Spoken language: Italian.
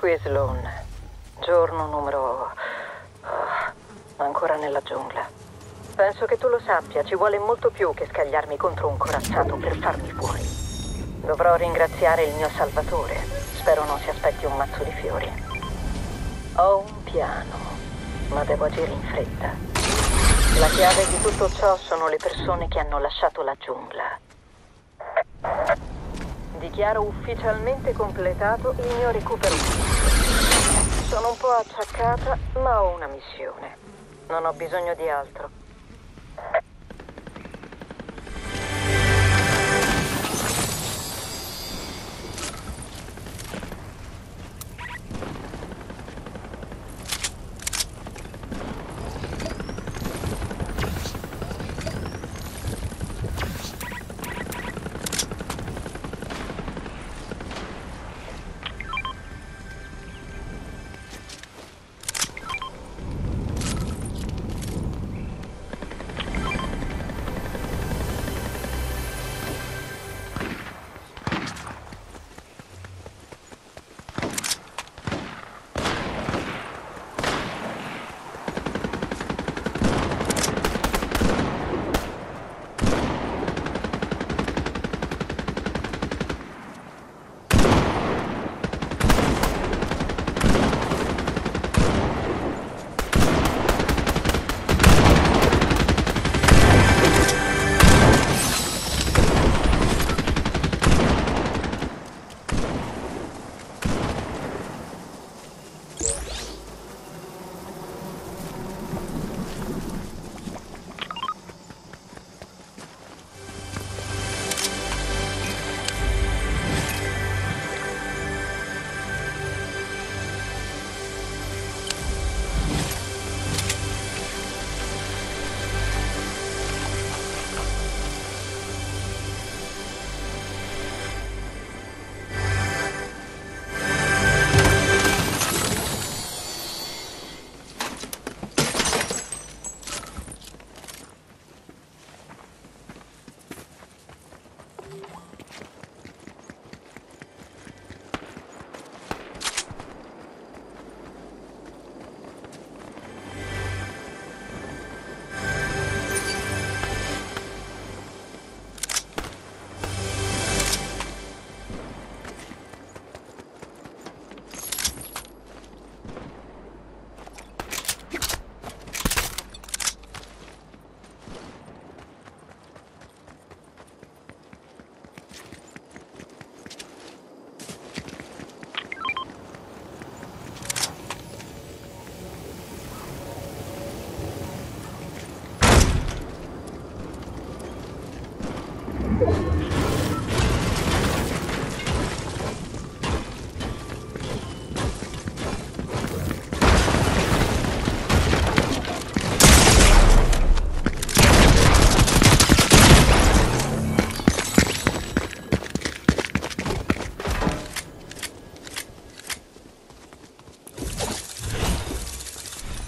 Qui Sloan. Giorno numero... ancora nella giungla. Penso che tu lo sappia, ci vuole molto più che scagliarmi contro un corazzato per farmi fuori. Dovrò ringraziare il mio salvatore. Spero non si aspetti un mazzo di fiori. Ho un piano, ma devo agire in fretta. La chiave di tutto ciò sono le persone che hanno lasciato la giungla. Dichiaro ufficialmente completato il mio recupero. Sono un po' acciaccata, ma ho una missione. Non ho bisogno di altro.